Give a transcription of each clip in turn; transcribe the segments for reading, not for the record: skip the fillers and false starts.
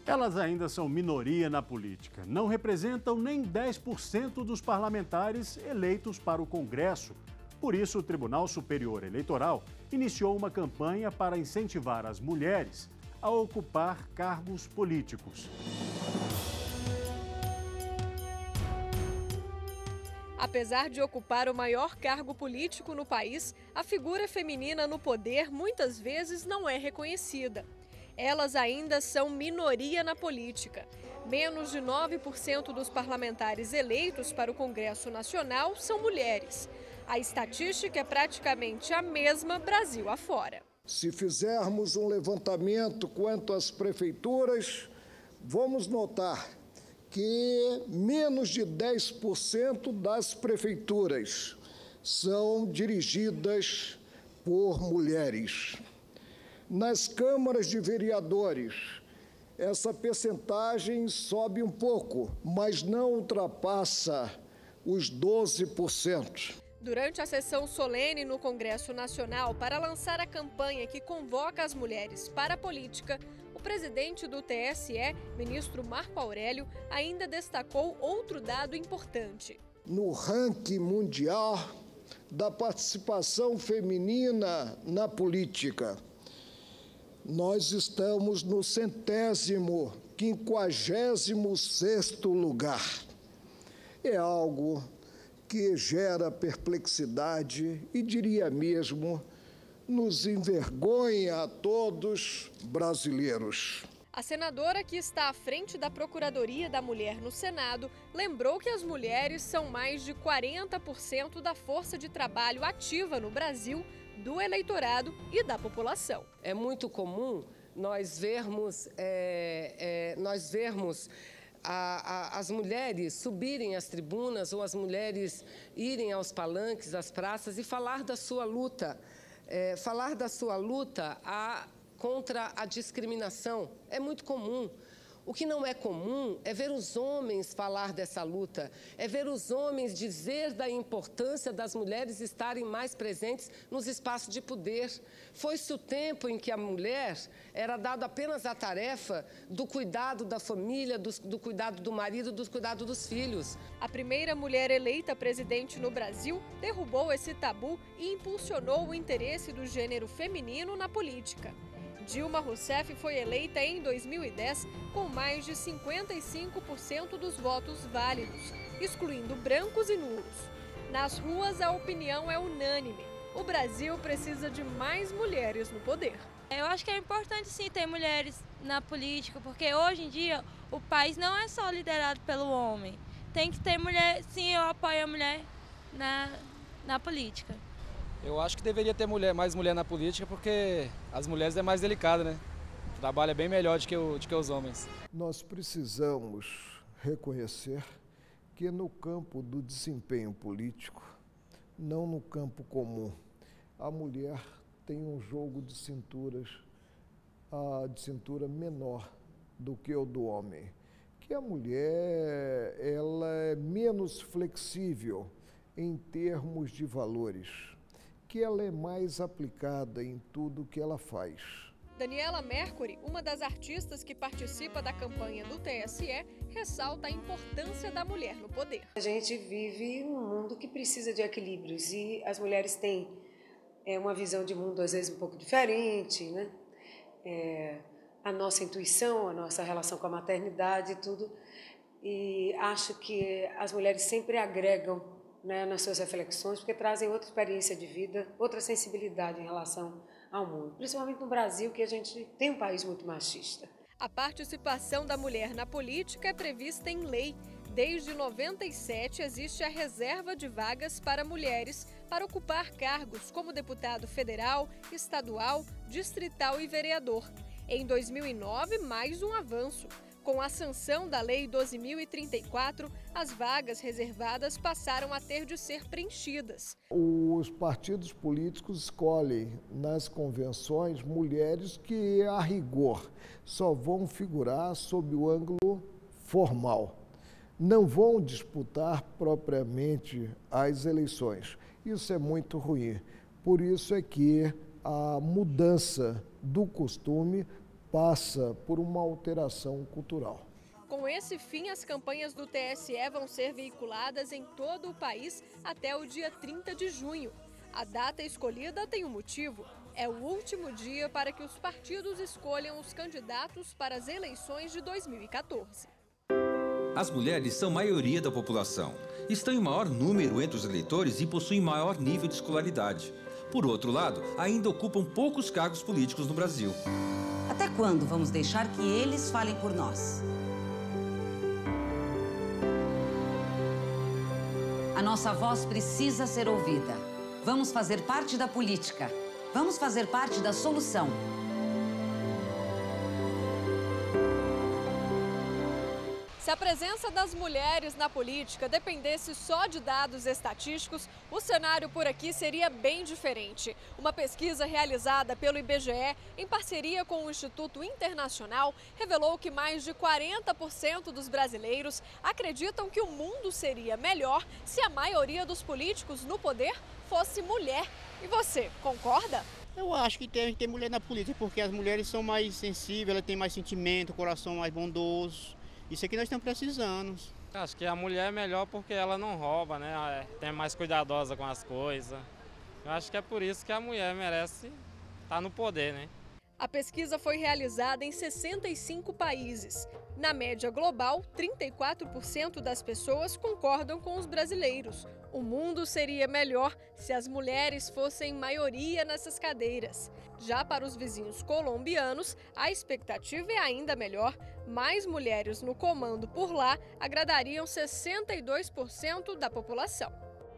Elas ainda são minoria na política. Não representam nem 10% dos parlamentares eleitos para o Congresso. Por isso, o Tribunal Superior Eleitoral iniciou uma campanha para incentivar as mulheres a ocupar cargos políticos. Apesar de ocupar o maior cargo político no país, a figura feminina no poder muitas vezes não é reconhecida. Elas ainda são minoria na política. Menos de 9% dos parlamentares eleitos para o Congresso Nacional são mulheres. A estatística é praticamente a mesma Brasil afora. Se fizermos um levantamento quanto às prefeituras, vamos notar que menos de 10% das prefeituras são dirigidas por mulheres. Nas câmaras de vereadores, essa percentagem sobe um pouco, mas não ultrapassa os 12%. Durante a sessão solene no Congresso Nacional para lançar a campanha que convoca as mulheres para a política, o presidente do TSE, ministro Marco Aurélio, ainda destacou outro dado importante. No ranking mundial da participação feminina na política, nós estamos no 156º lugar. É algo que gera perplexidade e, diria mesmo, nos envergonha a todos brasileiros. A senadora, que está à frente da Procuradoria da Mulher no Senado, lembrou que as mulheres são mais de 40% da força de trabalho ativa no Brasil, do eleitorado e da população. É muito comum nós vermos as mulheres subirem às tribunas ou as mulheres irem aos palanques, às praças e falar da sua luta. Contra a discriminação. É muito comum. O que não é comum é ver os homens falar dessa luta, é ver os homens dizer da importância das mulheres estarem mais presentes nos espaços de poder. Foi-se o tempo em que a mulher era dada apenas a tarefa do cuidado da família, do cuidado do marido, do cuidado dos filhos. A primeira mulher eleita presidente no Brasil derrubou esse tabu e impulsionou o interesse do gênero feminino na política. Dilma Rousseff foi eleita em 2010 com mais de 55% dos votos válidos, excluindo brancos e nulos. Nas ruas, a opinião é unânime. O Brasil precisa de mais mulheres no poder. Eu acho que é importante, sim, ter mulheres na política, porque hoje em dia o país não é só liderado pelo homem. Tem que ter mulher, sim, eu apoio a mulher na política. Eu acho que deveria ter mais mulher na política, porque as mulheres é mais delicada, né? O trabalho é bem melhor do que os homens. Nós precisamos reconhecer que no campo do desempenho político, não no campo comum, a mulher tem um jogo de cintura menor do que o do homem. Que a mulher ela é menos flexível em termos de valores, que ela é mais aplicada em tudo que ela faz. Daniela Mercury, uma das artistas que participa da campanha do TSE, ressalta a importância da mulher no poder. A gente vive um mundo que precisa de equilíbrios e as mulheres têm uma visão de mundo às vezes um pouco diferente, né? A nossa intuição, a nossa relação com a maternidade e tudo. E acho que as mulheres sempre agregam, né, nas suas reflexões, porque trazem outra experiência de vida, outra sensibilidade em relação ao mundo, principalmente no Brasil, que a gente tem um país muito machista. A participação da mulher na política é prevista em lei. Desde 97 existe a reserva de vagas para mulheres para ocupar cargos como deputado federal, estadual, distrital e vereador. Em 2009, mais um avanço. Com a sanção da Lei 12.034, as vagas reservadas passaram a ter de ser preenchidas. Os partidos políticos escolhem nas convenções mulheres que, a rigor, só vão figurar sob o ângulo formal. Não vão disputar propriamente as eleições. Isso é muito ruim. Por isso é que a mudança do costume passa por uma alteração cultural. Com esse fim, as campanhas do TSE vão ser veiculadas em todo o país até o dia 30 de junho. A data escolhida tem um motivo. É o último dia para que os partidos escolham os candidatos para as eleições de 2014. As mulheres são maioria da população. Estão em maior número entre os eleitores e possuem maior nível de escolaridade. Por outro lado, ainda ocupam poucos cargos políticos no Brasil. Até quando vamos deixar que eles falem por nós? A nossa voz precisa ser ouvida. Vamos fazer parte da política. Vamos fazer parte da solução. Se a presença das mulheres na política dependesse só de dados estatísticos, o cenário por aqui seria bem diferente. Uma pesquisa realizada pelo IBGE, em parceria com o Instituto Internacional, revelou que mais de 40% dos brasileiros acreditam que o mundo seria melhor se a maioria dos políticos no poder fosse mulher. E você, concorda? Eu acho que tem que ter mulher na política, porque as mulheres são mais sensíveis, elas têm mais sentimento, coração mais bondoso. Isso aqui nós estamos precisando. Acho que a mulher é melhor porque ela não rouba, né? É mais cuidadosa com as coisas. Eu acho que é por isso que a mulher merece estar no poder, né? A pesquisa foi realizada em 65 países. Na média global, 34% das pessoas concordam com os brasileiros. O mundo seria melhor se as mulheres fossem maioria nessas cadeiras. Já para os vizinhos colombianos, a expectativa é ainda melhor. Mais mulheres no comando por lá agradariam 62% da população.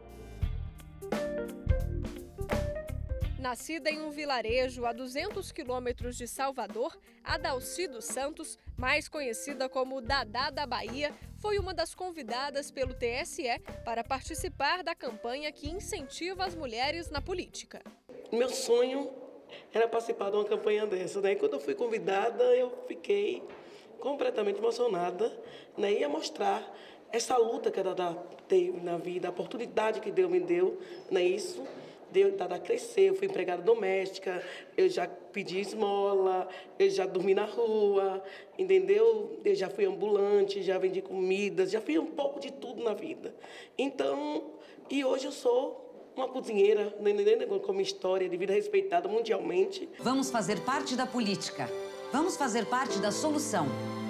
Nascida em um vilarejo a 200 quilômetros de Salvador, Adalci dos Santos, mais conhecida como Dadá da Bahia, foi uma das convidadas pelo TSE para participar da campanha que incentiva as mulheres na política. Meu sonho era participar de uma campanha dessa, né? Quando eu fui convidada, eu fiquei completamente emocionada, né? Ia mostrar essa luta que a Dadá teve na vida, a oportunidade que Deus me deu, né? Isso. Dadá crescer, eu fui empregada doméstica, eu já pedi esmola, eu já dormi na rua, entendeu? Eu já fui ambulante, já vendi comidas, já fiz um pouco de tudo na vida. Então, e hoje eu sou uma cozinheira, com uma história de vida respeitada mundialmente. Vamos fazer parte da política. Vamos fazer parte da solução.